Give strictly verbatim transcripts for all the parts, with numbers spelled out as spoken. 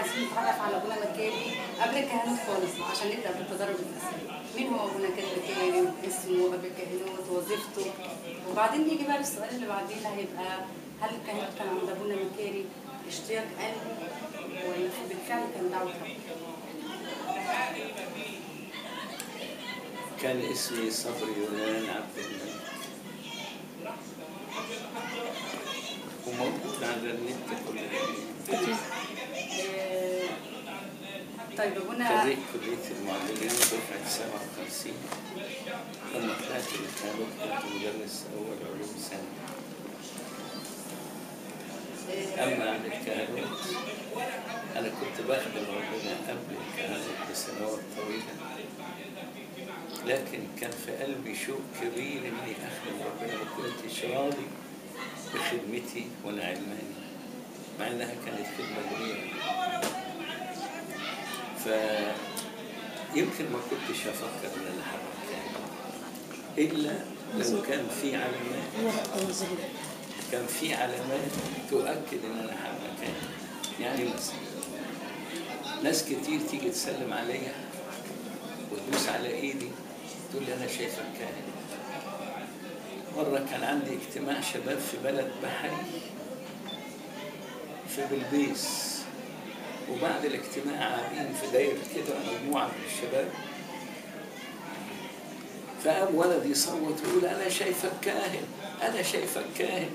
عايزين نتعرف على ابونا مكاري قبل الكهنوت خالص عشان نبدا بالتدرج الاساسي. مين هو ابونا مكاري؟ اسمه قبل الكهنوت، وظيفته، وبعدين نيجي بقى للسؤال اللي بعدين اللي هيبقى هل الكهنوت كان عند ابونا مكاري اشتياق قلبي ولا بالفعل كان دعوه رب؟ كان اسمي صبري يونان عبد الملك، وموجود على النت كل يوم. طيب ابونا خريج كلية المعلمين دفعة سبعة وخمسين. لما طلعت الكهنوت كنت مدرس أول علوم سنة. أما عن الكهنوت أنا كنت بخدم ربنا قبل الكهنوت بسنوات طويلة، لكن كان في قلبي شوق كبير إني أخدم ربنا، ما كنتش راضي بخدمتي وأنا علماني، مع إنها كانت خدمة كبيرة. فيمكن ما كنتش أفكر إن أنا هبقى كاهن إلا لو كان في علامات كان في علامات تؤكد إن أنا هبقى كاهن. يعني مثلا ناس كتير تيجي تسلم عليا وتدوس على إيدي تقول لي أنا شايفك كاهن. مرة كان عندي اجتماع شباب في بلد بحري في بلبيس، وبعد الاجتماع قاعدين في دايرة كده مجموعة من الشباب، فقام ولد يصوت ويقول أنا شايفك كاهن، أنا شايفك كاهن.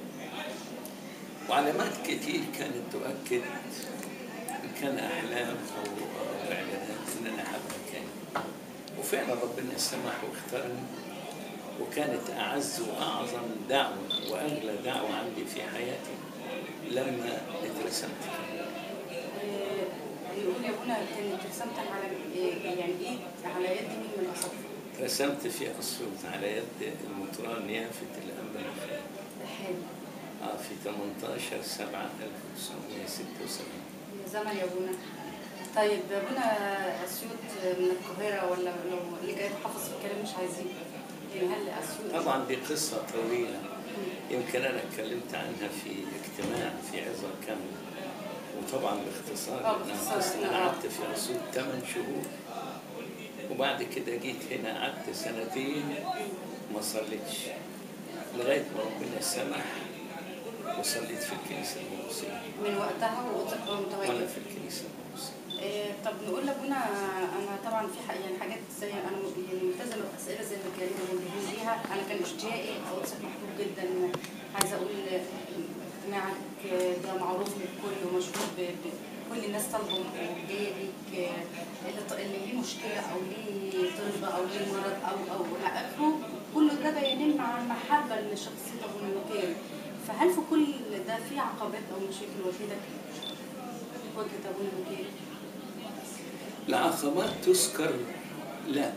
وعلامات كتير كانت تؤكد إن كان أحلام أو إعلانات إن أنا هبقى كاهن. وفعلا ربنا سمح واختارني، وكانت أعز وأعظم دعوة وأغلى دعوة عندي في حياتي لما اترسمت كاهن. يقول يا ابونا كانت رسمت على يعني ايه؟ على يد مين من الاصابع؟ رسمت في أسيوط على يد المطران يافت الأنبا مخيل. حلو. اه في ثمانية عشر سبعة ألف وتسعمية وستة وسبعين. يا زمن يا ابونا. طيب يا ابونا اسيوط من القاهرة ولا لو اللي جاي حافظ في الكلام مش عايزين؟ يعني هل اسيوط؟ طبعا دي قصة طويلة يمكن أنا اتكلمت عنها في اجتماع في عظة كاملة، وطبعا باختصار أنا قعدت في أسيوط ثمان شهور، وبعد كده جيت هنا قعدت سنتين ما صليتش لغاية ما ربنا سمح وصليت في الكنيسة الموصية. من وقتها ومتواجد وأنا في الكنيسة الموصية. إيه طب نقول لابونا أنا طبعا في يعني حاجات زي أنا يعني ملتزمة بأسئلة زي ما كانوا موجهين ليها. أنا كان اشتياقي أو قدسك محبوب جدا، عايزة أقول اجتماعك ده معروف للكل ومشهور بكل الناس طالبة جاية ليك اللي ليه مشكلة أو ليه طلبة أو ليه مرض أو أو إلى آخره، كله ده بينم مع المحبة لشخصية أبونا مكاري. فهل في كل ده في عقبات أو مشاكل واجهتك واجهت أبونا مكاري؟ العقبات تذكر لا،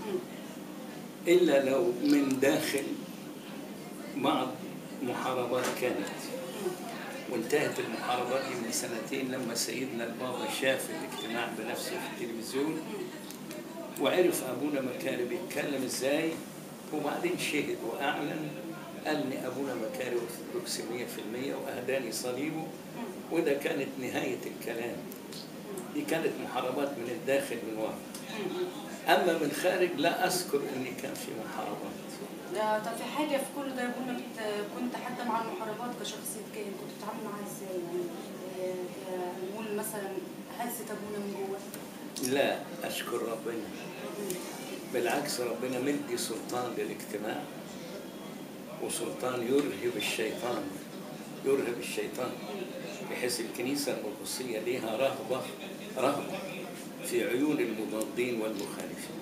إلا لو من داخل بعض محاربات كانت، وانتهت المحاربات دي من سنتين لما سيدنا البابا شاف الاجتماع بنفسه في التلفزيون وعرف أبونا مكاري بيتكلم إزاي، وبعدين شهد وأعلن قال إن أبونا مكاري أرثوذكسي مية في المية وأهداني صليبه، وده كانت نهاية الكلام. دي كانت محاربات من الداخل من ورا. أما من خارج لا أذكر إني كان في محاربات. طب في حاجة في كل ده يا ابونا كنت حتى مع المحاربات كشخصية كاهن كنت بتتعامل معاها ازاي؟ يعني نقول مثلا هزت ابونا من جوه؟ لا أشكر ربنا، بالعكس ربنا مدي سلطان للاجتماع وسلطان يرهب الشيطان يرهب الشيطان بحيث الكنيسة المقدسية ليها رهبة رهبة في عيون المضادين والمخالفين.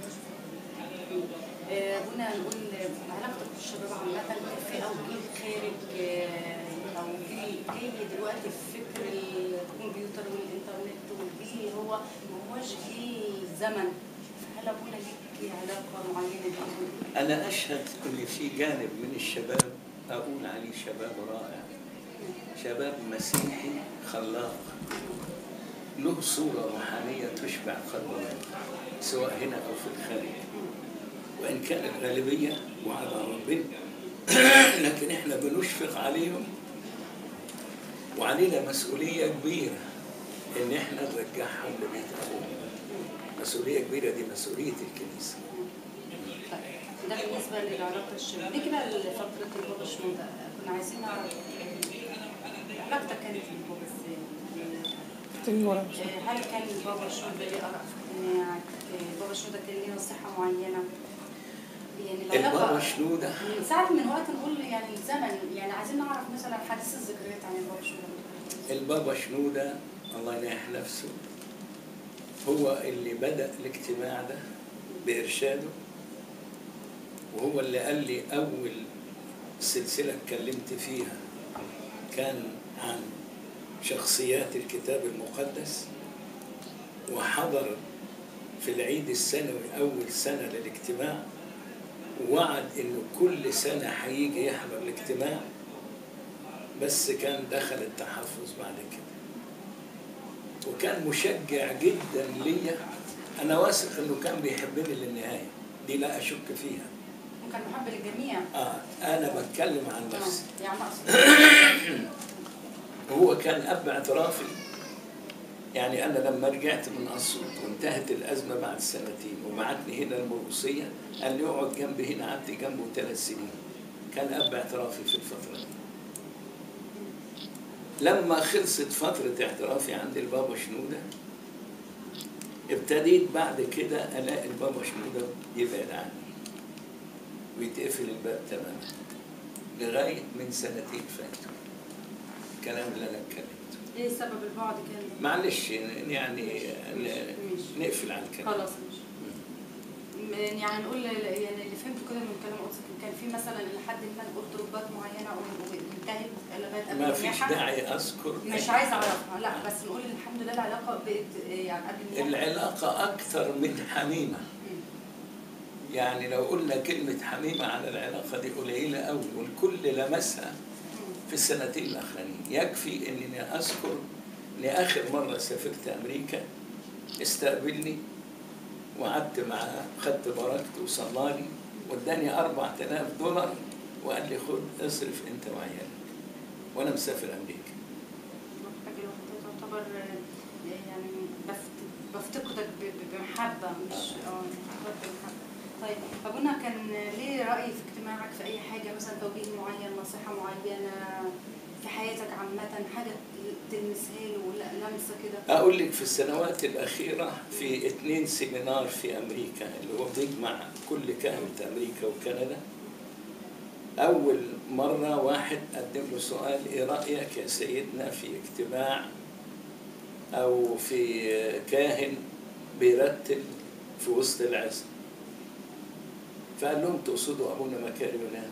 ابونا نقول علاقتك بالشباب عامة في او جيل خارج او جيل جاي دلوقتي في فكر الكمبيوتر والانترنت والجيل هو ما هوش جيل زمن، هل ابونا ليك علاقة معينة بيه؟ أنا أشهد إن في جانب من الشباب أقول عليه شباب رائع، شباب مسيحي خلاق له صورة روحانية تشبع قلبه سواء هنا أو في الخارج، وإن كانت غالبية وعلى ربنا لكن إحنا بنشفق عليهم وعلينا مسؤولية كبيرة إن إحنا نرجعهم لبيت أبوهم. مسؤولية كبيرة، دي مسؤولية الكنيسة. طيب ده بالنسبة لعلاقة الشباب. نيجي بقى لفترة البابا شنودة، كنا عايزين نعرف علاقتك كانت بالبابا ازاي؟ هل كان البابا شنودة ليه آراء في اقتناعك؟ البابا شنودة كان ليه نصيحة معينة؟ يعني البابا شنودة من ساعة من وقت نقول يعني الزمن، يعني عايزين نعرف مثلا حديث الذكريات عن البابا شنودة. البابا شنودة الله يريح نفسه هو اللي بدأ الاجتماع ده بإرشاده، وهو اللي قال لي أول سلسلة اتكلمت فيها كان عن شخصيات الكتاب المقدس، وحضر في العيد السنوي أول سنة للاجتماع، ووعد إنه كل سنة هيجي يحضر الاجتماع، بس كان دخل التحفظ بعد كده. وكان مشجع جدا ليا، أنا واثق إنه كان بيحبني للنهاية، دي لا أشك فيها. وكان محب للجميع. آه أنا بتكلم عن نفسي. آه. يعني أقصد هو كان أب اعترافي. يعني أنا لما رجعت من أسيوط وانتهت الأزمة بعد سنتين وبعتني هنا المرقسية، قال لي اقعد جنبي هنا، قعدت جنبه ثلاث سنين. كان أب اعترافي في الفترة دي. لما خلصت فترة اعترافي عند البابا شنودة، ابتديت بعد كده ألاقي البابا شنودة يبعد عني ويتقفل الباب تماما، لغاية من سنتين فاتوا. الكلام اللي أنا اتكلمته. ايه سبب البعد كان؟ معلش يعني نقفل على الكلام. خلاص ماشي. يعني نقول يعني اللي فهمته كده من كلام قدسك، كان في مثلا لحد ما نقول ضربات معينه او انتهت لغايه قبل ما فيش داعي اذكر، مش عايزه اعرفها، لا بس نقول الحمد لله العلاقه بقت يعني قبل العلاقه اكثر من حميمه. يعني لو قلنا كلمه حميمه على العلاقه دي قليله قوي، والكل لمسها في السنتين الاخرانيين. يكفي انني اذكر لاخر مره سافرت امريكا استقبلني وقعدت معاه، خدت بركته وصلى لي واداني أربعة آلاف دولار وقال لي خد اصرف انت وعيالك وانا مسافر امريكا. حاجه تعتبر يعني بفتقدك بمحبه، مش اه بمحبه. طيب ابونا كان ليه راي في اجتماعك في اي حاجه، مثلا توجيه معين، نصيحه معينه في حياتك عامه، حاجه تلمسها له ولا لمسه كده؟ اقول لك في السنوات الاخيره في اثنين سيمينار في امريكا اللي هو بيجمع كل كهنه امريكا وكندا. اول مره واحد قدم له سؤال: ايه رايك يا سيدنا في اجتماع او في كاهن بيرتل في وسط العزم؟ فقال لهم تقصدوا ابونا مكاري يونان؟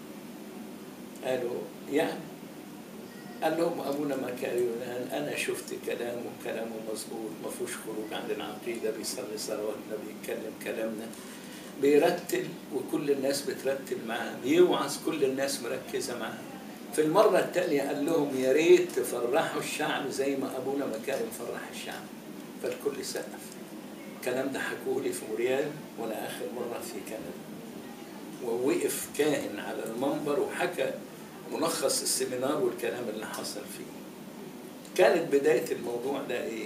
قالوا يعني. قال لهم ابونا مكاري يونان انا شفت كلامه، كلامه مظبوط، ما فيهوش خروج عن العقيده، بيصلي صلواتنا، بيتكلم كلامنا، بيرتل وكل الناس بترتل معاه، بيوعظ كل الناس مركزه معاه. في المره الثانيه قال لهم يا ريت تفرحوا الشعب زي ما ابونا مكاري فرح الشعب. فالكل سقف. الكلام ده حكوه لي في موريال وانا اخر مره في كندا. ووقف كاهن على المنبر وحكى ملخص السيمينار والكلام اللي حصل فيه. كانت بداية الموضوع ده ايه؟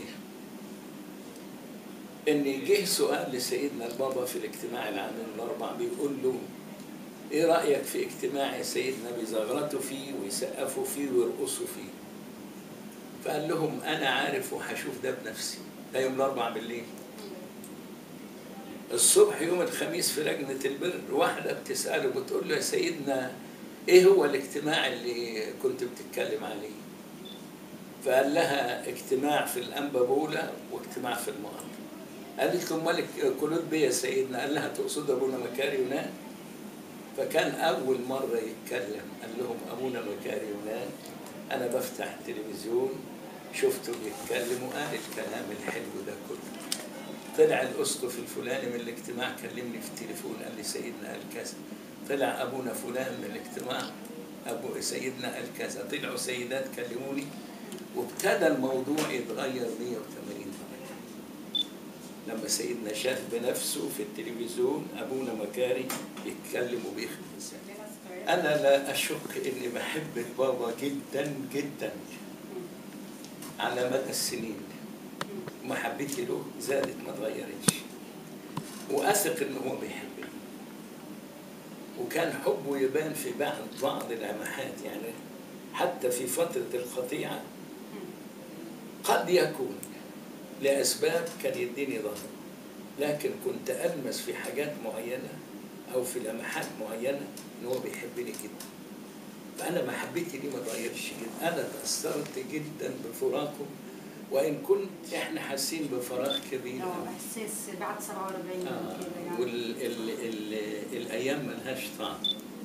ان جه سؤال لسيدنا البابا في الاجتماع العام الاربع، بيقول له ايه رأيك في اجتماع يا سيدنا بيزغرطوا فيه ويسقفوا فيه ويرقصوا فيه؟ فقال لهم انا عارف وهشوف ده بنفسي. ده يوم الاربع بالليل. الصبح يوم الخميس في لجنة البر واحدة بتسأله بتقول له يا سيدنا ايه هو الاجتماع اللي كنت بتتكلم عليه؟ فقال لها اجتماع في الأنبابولة واجتماع في المقر. قالت له امال كلود بيه يا سيدنا؟ قال لها تقصد ابونا مكاري يونان؟ فكان أول مرة يتكلم قال لهم أبونا مكاري يونان أنا بفتح التلفزيون شفته بيتكلم وقال الكلام الحلو ده كله. طلع الأسقف الفلاني من الاجتماع كلمني في التليفون قال لي سيدنا قال كذا. طلع أبونا فلان من الاجتماع أبو سيدنا قال كذا. طلعوا سيدات كلموني وابتدى الموضوع يتغير مية وثمانين درجة لما سيدنا شاف بنفسه في التلفزيون أبونا مكاري بيتكلم وبيخدم الإنسان. أنا لا أشك إني بحب بابا جدا جدا على مدى السنين. ومحبتي له زادت ما اتغيرتش، واثق ان هو بيحبني. وكان حبه يبان في بعض بعض اللمحات، يعني حتى في فترة القطيعة قد يكون لأسباب كان يديني ظهر، لكن كنت ألمس في حاجات معينة أو في لمحات معينة إن هو بيحبني جدا. فأنا محبتي دي ما اتغيرتش جدا. أنا تأثرت جدا بفراقه، وإن كنت إحنا حاسين بفراغ كبير. اه احساس بعد سبعة وأربعين آه كده يعني. والأيام ملهاش طعم،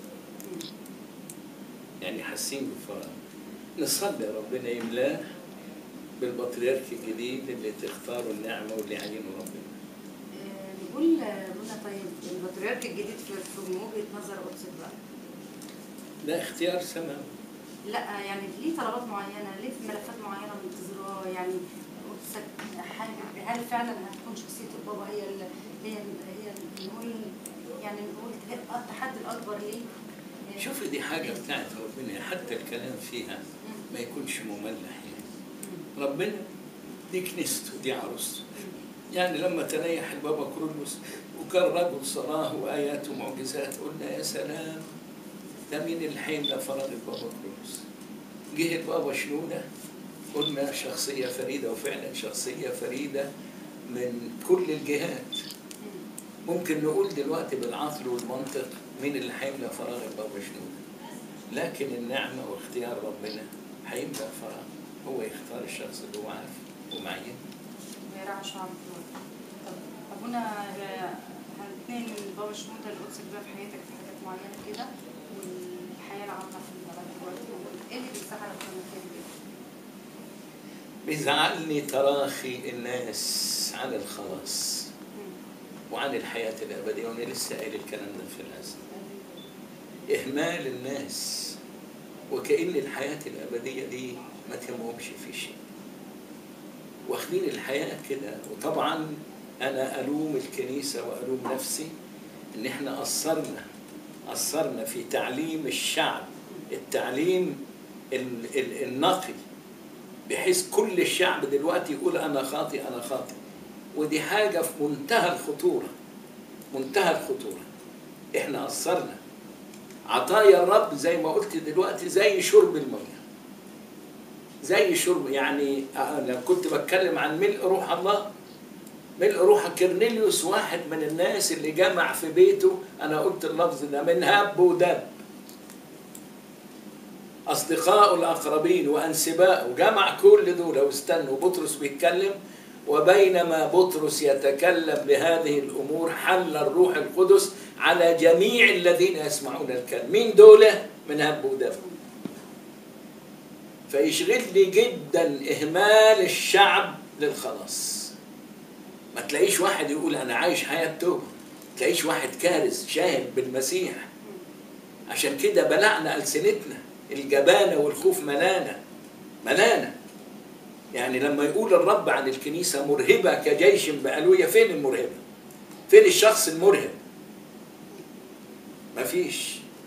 يعني حاسين بفراغ. نصلي ربنا يملاه بالبطريرك الجديد اللي تختاروا النعمة واللي يعينه ربنا. نقول منى طيب البطريرك الجديد في في وجهة نظر قدسك بقى؟ ده اختيار سماوي. لا يعني ليه طلبات معينة، ليه في ملفات معينة منتظراه يعني قدسك حابب؟ هل فعلا هتكون شخصية البابا هي ال هي ال هي ال نقول يعني نقول التحدي الأكبر ليه؟ شوفي دي حاجة بتاعت ربنا، حتى الكلام فيها ما يكونش مملح يعني. ربنا دي كنيسته، دي عروسته. يعني لما تنيح البابا كرولوس وكان رجل صلاة وآيات ومعجزات، قلنا يا سلام، ده مين الحين ده فرض البابا كرولوس؟ جه البابا شنودة، قلنا شخصية فريدة، وفعلا شخصية فريدة من كل الجهات. ممكن نقول دلوقتي بالعقل والمنطق مين اللي هيملى فراغ البابا شنودة، لكن النعمة واختيار ربنا هيملى فراغ، هو يختار الشخص اللي هو عارف ومعين. ويراعي شعب الوطن. طب أبونا هنتنقل من بابا شنودة لقدسك بقى في حياتك في حاجات معينة كده والحياة العامة في البلد دلوقتي، إيه اللي بيزعلك في المكان ده؟ بيزعلني تراخي الناس عن الخلاص وعن الحياة الأبدية، وأنا لسه قايل الكلام ده في الأزل. إهمال الناس وكأن الحياة الأبدية دي ما تهمهمش في شيء، واخدين الحياة كده. وطبعا أنا ألوم الكنيسة وألوم نفسي إن إحنا قصرنا قصرنا في تعليم الشعب، التعليم النقي، بحيث كل الشعب دلوقتي يقول أنا خاطئ أنا خاطئ، ودي حاجة في منتهى الخطورة، منتهى الخطورة. إحنا قصرنا. عطايا الرب زي ما قلت دلوقتي زي شرب المية، زي شرب. يعني أنا كنت بتكلم عن ملء روح الله، ملء روح كرنيليوس، واحد من الناس اللي جمع في بيته، أنا قلت اللفظ ده، من هب ودب، أصدقائه الأقربين وأنسبائه، جمع كل دول واستنوا بطرس بيتكلم. وبينما بطرس يتكلم بهذه الأمور حل الروح القدس على جميع الذين يسمعون الكلام. مين دول؟ من هب ودب. فيشغلني جدا إهمال الشعب للخلاص. ما تلاقيش واحد يقول أنا عايش حياة توبة، تلاقيش واحد كارث شاهد بالمسيح. عشان كده بلعنا ألسنتنا، الجبانة والخوف ملانا ملانا. يعني لما يقول الرب عن الكنيسة مرهبة كجيش بألوية، فين المرهبة؟ فين الشخص المرهب؟ مفيش.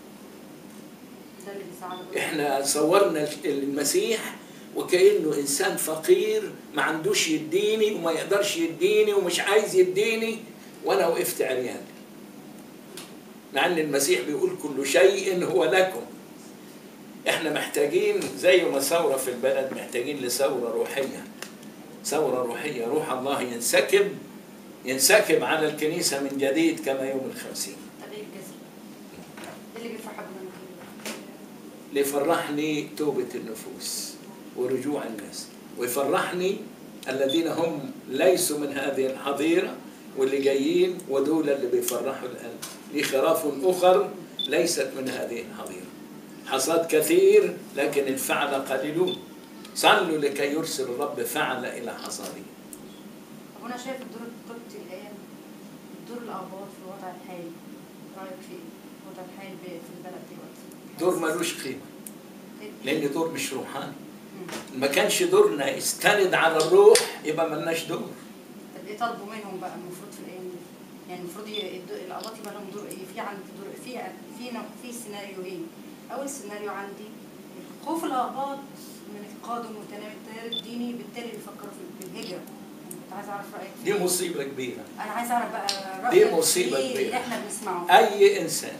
احنا صورنا المسيح وكأنه إنسان فقير ما عندوش يديني وما يقدرش يديني ومش عايز يديني، وأنا وقفت عريان. مع أن المسيح بيقول كل شيء هو لكم. احنا محتاجين زي ما ثورة في البلد، محتاجين لثورة روحية، ثورة روحية. روح الله ينسكب ينسكب على الكنيسة من جديد كما يوم الخمسين. تغيير جذري. اللي بيفرح بنا اللي يفرحني توبة النفوس ورجوع الناس، ويفرحني الذين هم ليسوا من هذه الحظيرة واللي جايين، ودول اللي بيفرحوا القلب. لي خراف أخر ليست من هذه الحظيرة، حصاد كثير لكن الفعل قليلون. صلوا لكي يرسل الرب فعل إلى حصاده. طب أنا شايف الدور القبطي الآن، الدور الأقباط في الوضع الحالي، رأيك في الوضع الحالي في البلد دلوقتي؟ دور ملوش قيمة، لأن دور مش روحاني. ما كانش دورنا يستند على الروح يبقى ملناش دور. طب إيه طالبوا منهم بقى المفروض في الآن؟ يعني المفروض الأقباط يبقى لهم دور إيه؟ في عندي دور في في في سيناريوهين. أول سيناريو عندي خوف الأقباط من التقادم وتنامي التيار الديني، بالتالي بيفكروا في الهجرة. عايزه اعرف رايك. دي مصيبه كبيره. انا عايزه اعرف بقى رايك. دي مصيبه كبيره اللي كبيره. احنا بنسمعه. اي انسان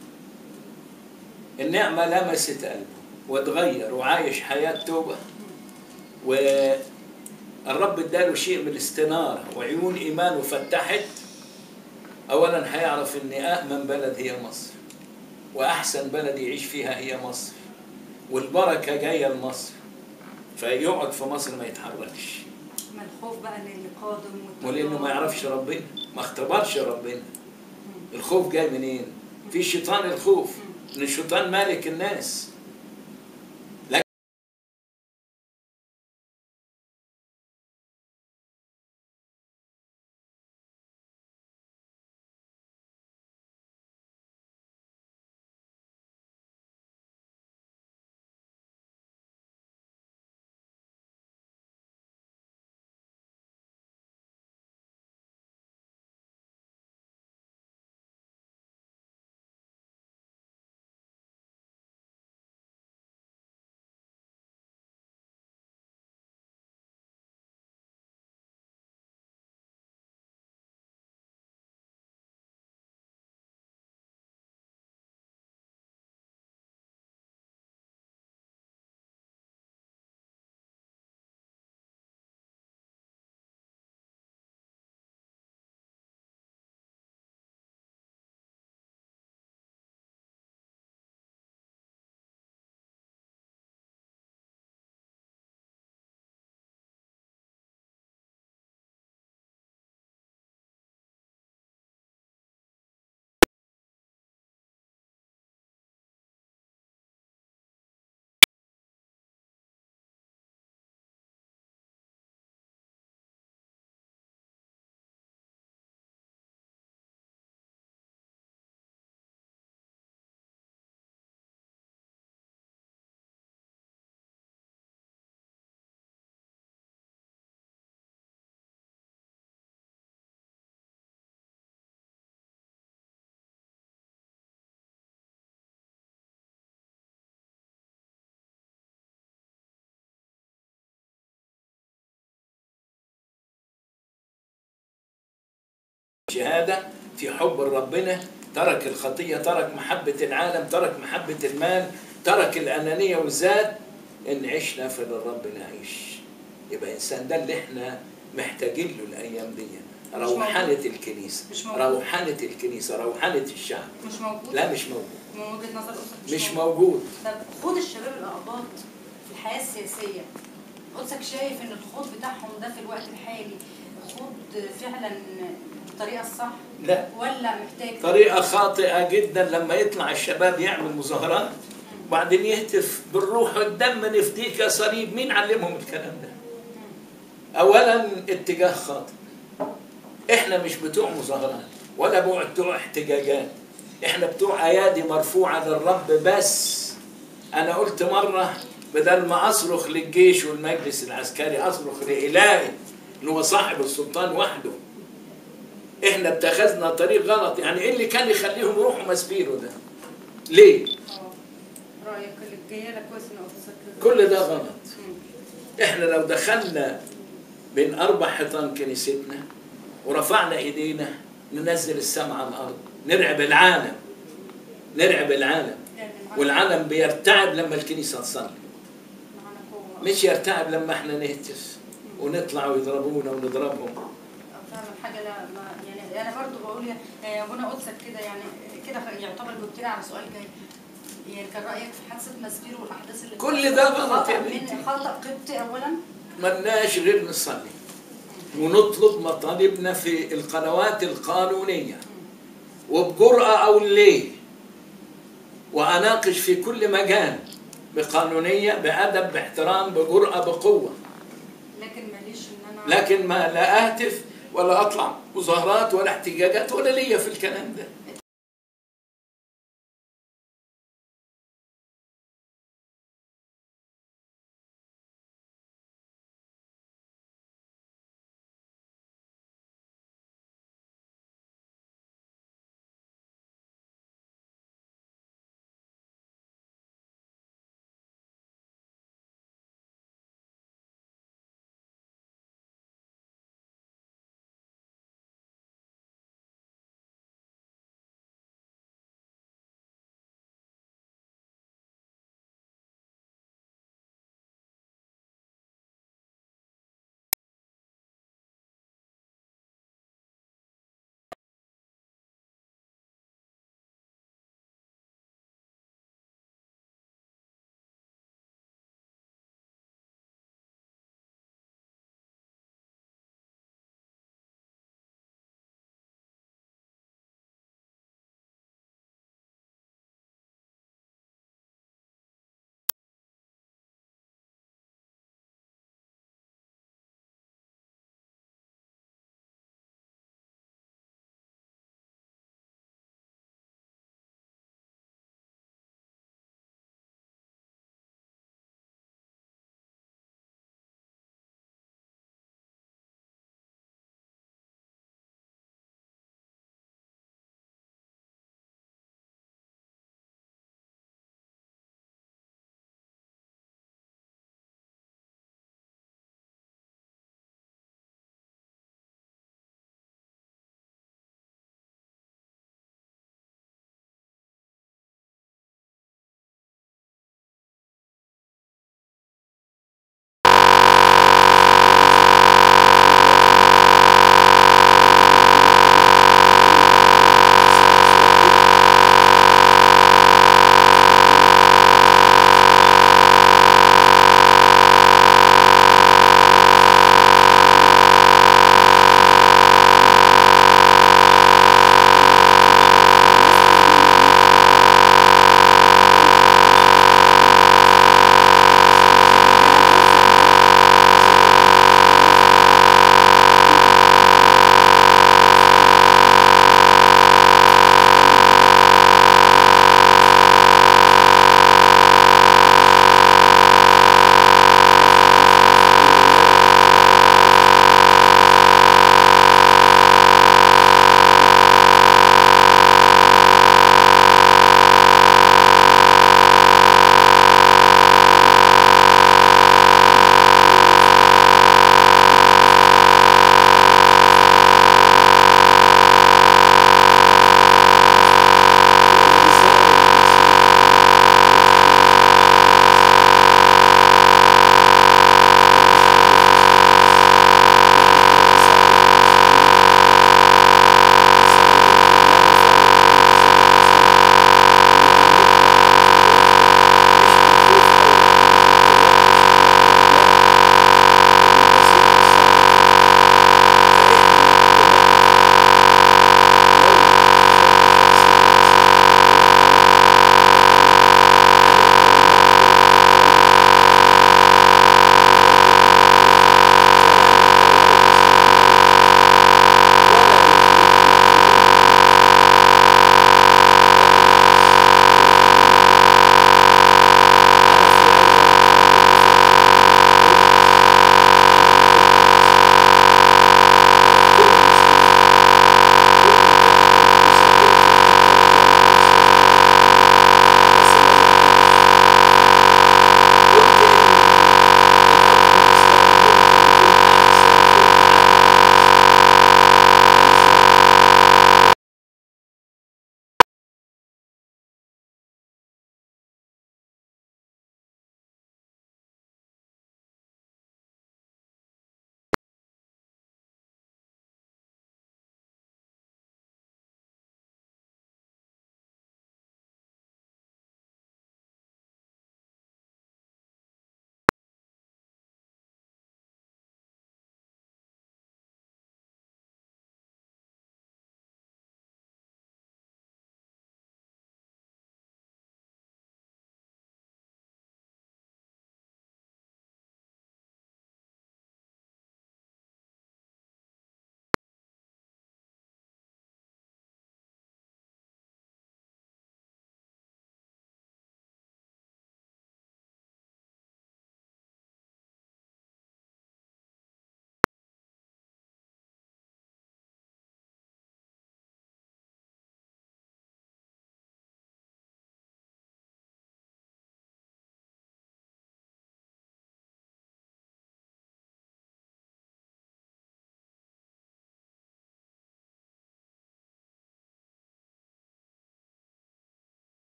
النعمه لمست قلبه واتغير وعايش حياه توبه، والرب اداله شيء من الاستناره وعيون ايمانه فتحت، اولا هيعرف ان امن بلد هي مصر، واحسن بلد يعيش فيها هي مصر، والبركه جايه لمصر، فيقعد في مصر ما يتحركش. ما الخوف بقى اللي قادم، ولانه ما يعرفش ربنا، ما اختبرش ربنا. الخوف جاي منين؟ في شيطان الخوف، ان الشيطان مالك الناس. شهادة في حب ربنا، ترك الخطية، ترك محبة العالم، ترك محبة المال، ترك الأنانية والذات. إن عشنا فللرب نعيش. يبقى إنسان ده اللي إحنا محتاجين له الأيام دي. روحانة الكنيسة، روحانة الكنيسة، روحانة الشعب. مش موجود؟ لا مش موجود. من وجهة نظر أسرك مش, مش موجود. موجود. طب خد الشباب الأقباط في الحياة السياسية، قدسك شايف إن الخوض بتاعهم ده في الوقت الحالي خوض فعلا بالطريقة الصح؟ لا. ولا محتاج طريقة خاطئة جدا لما يطلع الشباب يعمل مظاهرات وبعدين يهتف بالروح والدم نفديك يا صليب. مين علمهم الكلام ده؟ أولا اتجاه خاطئ. احنا مش بتوع مظاهرات ولا بتوع احتجاجات، احنا بتوع ايادي مرفوعة للرب بس. انا قلت مرة بدل ما اصرخ للجيش والمجلس العسكري اصرخ لإلهي اللي هو صاحب السلطان وحده. احنا اتخذنا طريق غلط. يعني ايه اللي كان يخليهم يروحوا ماسبيرو ده؟ ليه؟ اه رايك اللي جايه لك كويس ان قدسك كل ده غلط. احنا لو دخلنا بين اربع حيطان كنيستنا ورفعنا ايدينا ننزل السماء على الارض، نرعب العالم، نرعب العالم. والعالم بيرتعب لما الكنيسه تصلي، مش يرتعب لما احنا نهتف ونطلع ويضربونا ونضربهم. فعلا حاجه لا ما يعني انا برضو بقول يا ابونا قدسك كده، يعني كده يعتبر جبت لي على سؤال جاي. يعني كان رايك في حادثه ماسبيرو والاحداث اللي كل ده غلط من خطا قبطي اولا؟ ملناش غير نصلي ونطلب مطالبنا في القنوات القانونيه وبجرأة او ليه، واناقش في كل مجال بقانونيه بادب باحترام بجرأة بقوه. لكن ماليش ان انا لكن ما لا اهتف ولا اطلع مظاهرات ولا احتجاجات ولا ليا في الكلام ده.